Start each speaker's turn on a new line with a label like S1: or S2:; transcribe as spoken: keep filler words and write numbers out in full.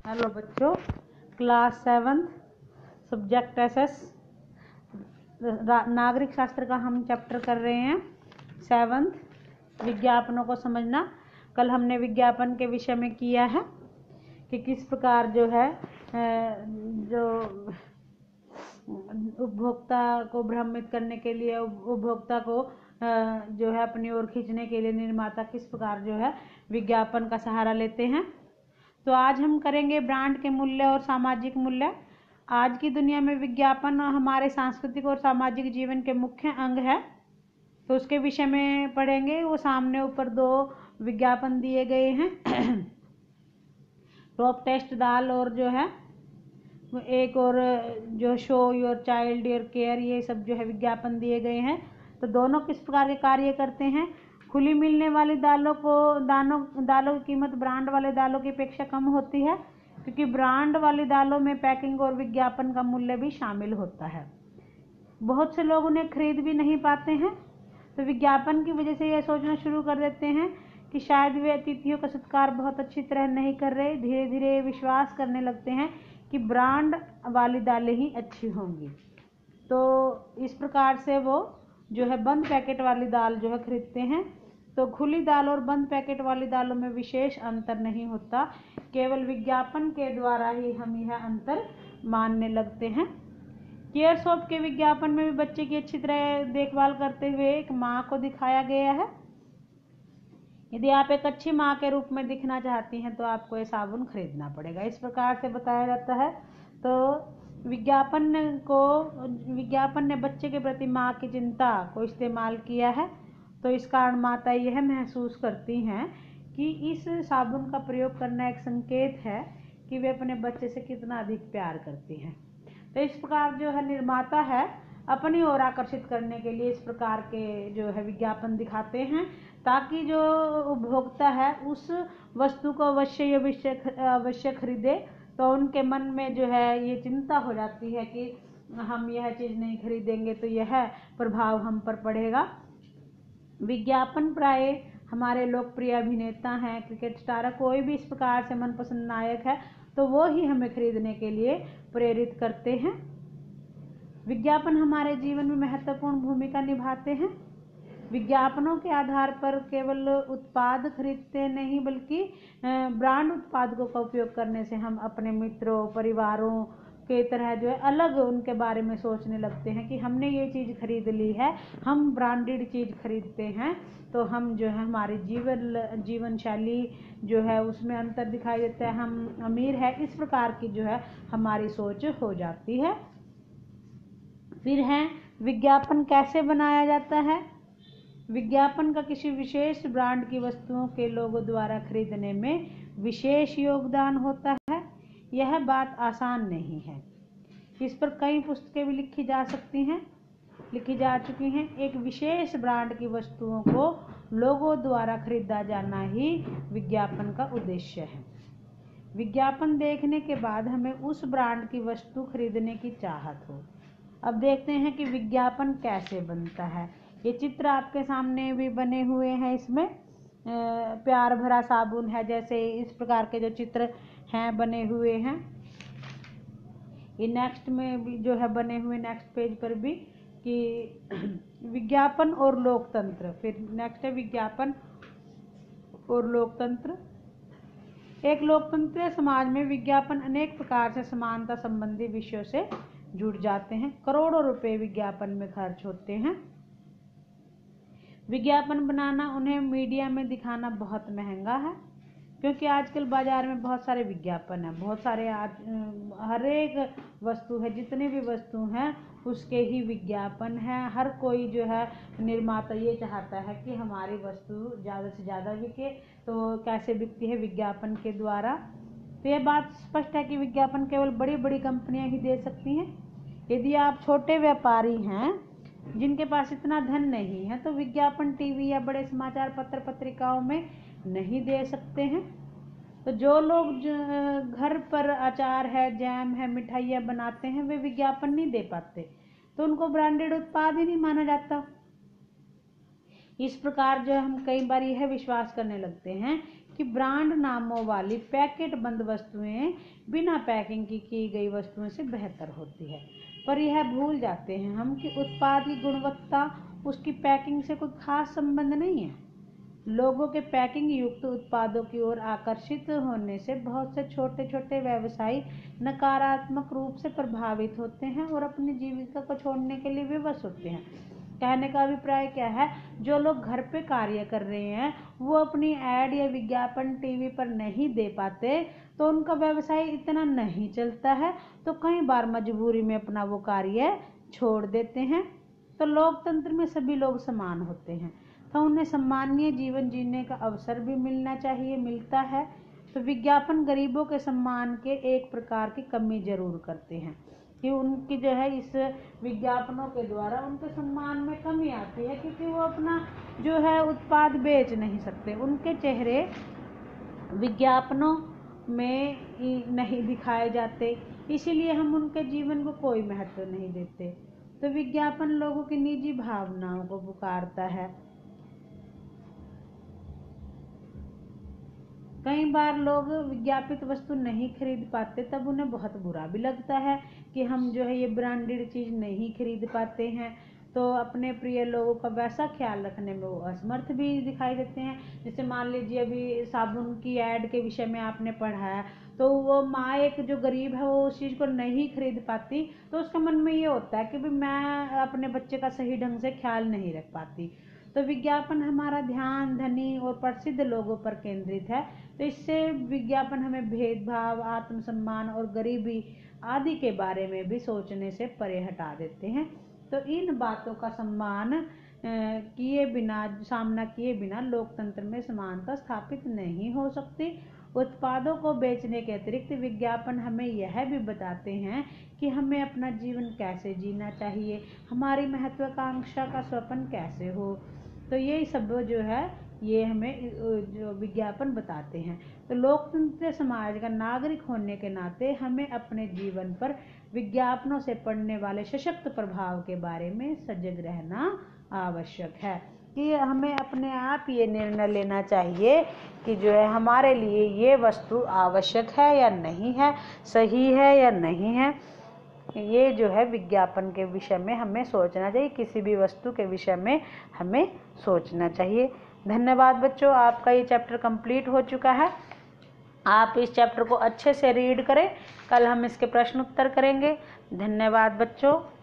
S1: Hello बच्चों, class seventh subject SS नागरिक शास्त्र का हम चैप्टर कर रहे हैं सेवन्थ, विज्ञापनों को समझना। कल हमने विज्ञापन के विषय में किया है कि किस प्रकार जो है जो उपभोक्ता को भ्रमित करने के लिए, उपभोक्ता को जो है अपनी ओर खींचने के लिए निर्माता किस प्रकार जो है विज्ञापन का सहारा लेते हैं। तो आज हम करेंगे ब्रांड के मूल्य और सामाजिक मूल्य। आज की दुनिया में विज्ञापन हमारे सांस्कृतिक और सामाजिक जीवन के मुख्य अंग है, तो उसके विषय में पढ़ेंगे। वो सामने ऊपर दो विज्ञापन दिए गए हैं, टॉप टेस्ट दाल और जो है एक और जो show your child your care, ये सब जो है विज्ञापन दिए गए हैं। तो दोनों किस प्रकार के कार्य करते हैं। खुली मिलने वाली दालों को दानों दालों की कीमत ब्रांड वाले दालों की अपेक्षा कम होती है, क्योंकि ब्रांड वाली दालों में पैकिंग और विज्ञापन का मूल्य भी शामिल होता है। बहुत से लोग उन्हें खरीद भी नहीं पाते हैं, तो विज्ञापन की वजह से यह सोचना शुरू कर देते हैं कि शायद वे अतिथियों का सत्कार बहुत अच्छी तरह नहीं कर रहे। धीरे धीरे विश्वास करने लगते हैं कि ब्रांड वाली दालें ही अच्छी होंगी, तो इस प्रकार से वो जो है बंद पैकेट वाली दाल जो है खरीदते हैं। तो खुली दाल और बंद पैकेट वाली दालों में विशेष अंतर नहीं होता, केवल विज्ञापन के द्वारा ही हम यह अंतर मानने लगते हैं। केयर शॉप के विज्ञापन में भी बच्चे की अच्छी तरह देखभाल करते हुए एक माँ को दिखाया गया है। यदि आप एक अच्छी माँ के रूप में दिखना चाहती हैं तो आपको ये साबुन खरीदना पड़ेगा, इस प्रकार से बताया जाता है। तो विज्ञापन को विज्ञापन ने बच्चे के प्रति माँ की चिंता को इस्तेमाल किया है। तो इस कारण माता यह महसूस करती हैं कि इस साबुन का प्रयोग करना एक संकेत है कि वे अपने बच्चे से कितना अधिक प्यार करती हैं। तो इस प्रकार जो है निर्माता है अपनी ओर आकर्षित करने के लिए इस प्रकार के जो है विज्ञापन दिखाते हैं, ताकि जो उपभोक्ता है उस वस्तु को अवश्य अवश्य खरीदे। तो उनके मन में जो है ये चिंता हो जाती है कि हम यह चीज़ नहीं खरीदेंगे तो यह प्रभाव हम पर पड़ेगा। विज्ञापन प्राय हमारे लोकप्रिय अभिनेता हैं, क्रिकेट स्टार, कोई भी इस प्रकार से मनपसंद नायक है तो वो ही हमें खरीदने के लिए प्रेरित करते हैं। विज्ञापन हमारे जीवन में महत्वपूर्ण भूमिका निभाते हैं। विज्ञापनों के आधार पर केवल उत्पाद खरीदते नहीं, बल्कि ब्रांड उत्पादों का उपयोग करने से हम अपने मित्रों परिवारों के तरह जो है अलग उनके बारे में सोचने लगते हैं कि हमने ये चीज़ खरीद ली है, हम ब्रांडेड चीज़ खरीदते हैं, तो हम जो है हमारी जीवन जीवन शैली जो है उसमें अंतर दिखाई देता है, हम अमीर है, इस प्रकार की जो है हमारी सोच हो जाती है। फिर है विज्ञापन कैसे बनाया जाता है। विज्ञापन का किसी विशेष ब्रांड की वस्तुओं के लोगों द्वारा खरीदने में विशेष योगदान होता है। यह बात आसान नहीं है, इस पर कई पुस्तकें भी लिखी जा सकती हैं लिखी जा चुकी हैं। एक विशेष ब्रांड की वस्तुओं को लोगों द्वारा खरीदा जाना ही विज्ञापन का उद्देश्य है। विज्ञापन देखने के बाद हमें उस ब्रांड की वस्तु खरीदने की चाहत हो। अब देखते हैं कि विज्ञापन कैसे बनता है। ये चित्र आपके सामने भी बने हुए हैं, इसमें प्यार भरा साबुन है, जैसे इस प्रकार के जो चित्र हैं बने हुए हैं। ये नेक्स्ट में भी जो है बने हुए, नेक्स्ट पेज पर भी कि विज्ञापन और लोकतंत्र। फिर नेक्स्ट है विज्ञापन और लोकतंत्र। एक लोकतंत्र समाज में विज्ञापन अनेक प्रकार से समानता संबंधी विषयों से जुड़ जाते हैं। करोड़ों रुपए विज्ञापन में खर्च होते हैं। विज्ञापन बनाना, उन्हें मीडिया में दिखाना बहुत महंगा है, क्योंकि आजकल बाजार में बहुत सारे विज्ञापन हैं, बहुत सारे हर एक वस्तु है, जितने भी वस्तु हैं उसके ही विज्ञापन हैं। हर कोई जो है निर्माता ये चाहता है कि हमारी वस्तु ज़्यादा से ज़्यादा बिके, तो कैसे बिकती है विज्ञापन के द्वारा। तो यह बात स्पष्ट है कि विज्ञापन केवल बड़ी बड़ी कंपनियां ही दे सकती हैं। यदि आप छोटे व्यापारी हैं जिनके पास इतना धन नहीं है, तो विज्ञापन टीवी या बड़े समाचार पत्र पत्रिकाओं में नहीं दे सकते हैं। तो जो लोग घर पर अचार है, जैम है, मिठाइयाँ बनाते हैं, वे विज्ञापन नहीं दे पाते, तो उनको ब्रांडेड उत्पाद ही नहीं माना जाता। इस प्रकार जो हम कई बार यह विश्वास करने लगते हैं कि ब्रांड नामों वाली पैकेट बंद वस्तुएं बिना पैकिंग की की गई वस्तुओं से बेहतर होती है, पर यह भूल जाते हैं हम कि उत्पाद की गुणवत्ता उसकी पैकिंग से कोई खास संबंध नहीं है। लोगों के पैकिंग युक्त उत्पादों की ओर आकर्षित होने से बहुत से छोटे छोटे व्यवसायी नकारात्मक रूप से प्रभावित होते हैं और अपनी जीविका को छोड़ने के लिए विवश होते हैं। कहने का अभिप्राय क्या है, जो लोग घर पे कार्य कर रहे हैं वो अपनी ऐड या विज्ञापन टीवी पर नहीं दे पाते तो उनका व्यवसाय इतना नहीं चलता है, तो कई बार मजबूरी में अपना वो कार्य छोड़ देते हैं। तो लोकतंत्र में सभी लोग समान होते हैं, तो उन्हें सम्मानीय जीवन जीने का अवसर भी मिलना चाहिए, मिलता है। तो विज्ञापन गरीबों के सम्मान के एक प्रकार की कमी जरूर करते हैं कि उनकी जो है इस विज्ञापनों के द्वारा उनके सम्मान में कमी आती है, क्योंकि वो अपना जो है उत्पाद बेच नहीं सकते, उनके चेहरे विज्ञापनों में नहीं दिखाए जाते, इसीलिए हम उनके जीवन को कोई महत्व नहीं देते। तो विज्ञापन लोगों की निजी भावनाओं को पुकारता है। कई बार लोग विज्ञापित वस्तु नहीं खरीद पाते, तब उन्हें बहुत बुरा भी लगता है कि हम जो है ये ब्रांडेड चीज़ नहीं खरीद पाते हैं, तो अपने प्रिय लोगों का वैसा ख्याल रखने में वो असमर्थ भी दिखाई देते हैं। जैसे मान लीजिए अभी साबुन की ऐड के विषय में आपने पढ़ा है, तो वो माँ एक जो गरीब है वो उस चीज़ को नहीं खरीद पाती, तो उसके मन में ये होता है कि भाई मैं अपने बच्चे का सही ढंग से ख्याल नहीं रख पाती। तो विज्ञापन हमारा ध्यान धनी और प्रसिद्ध लोगों पर केंद्रित है, तो इससे विज्ञापन हमें भेदभाव, आत्मसम्मान और गरीबी आदि के बारे में भी सोचने से परे हटा देते हैं। तो इन बातों का सम्मान किए बिना सामना किए बिना लोकतंत्र में समानता स्थापित नहीं हो सकती। उत्पादों को बेचने के अतिरिक्त विज्ञापन हमें यह भी बताते हैं कि हमें अपना जीवन कैसे जीना चाहिए, हमारी महत्वाकांक्षा का स्वप्न कैसे हो। तो ये सब जो है ये हमें जो विज्ञापन बताते हैं। तो लोकतंत्र समाज का नागरिक होने के नाते हमें अपने जीवन पर विज्ञापनों से पड़ने वाले सशक्त प्रभाव के बारे में सजग रहना आवश्यक है, कि हमें अपने आप ये निर्णय लेना चाहिए कि जो है हमारे लिए ये वस्तु आवश्यक है या नहीं है, सही है या नहीं है। ये जो है विज्ञापन के विषय में हमें सोचना चाहिए, किसी भी वस्तु के विषय में हमें सोचना चाहिए। धन्यवाद बच्चों, आपका ये चैप्टर कंप्लीट हो चुका है। आप इस चैप्टर को अच्छे से रीड करें, कल हम इसके प्रश्न उत्तर करेंगे। धन्यवाद बच्चों।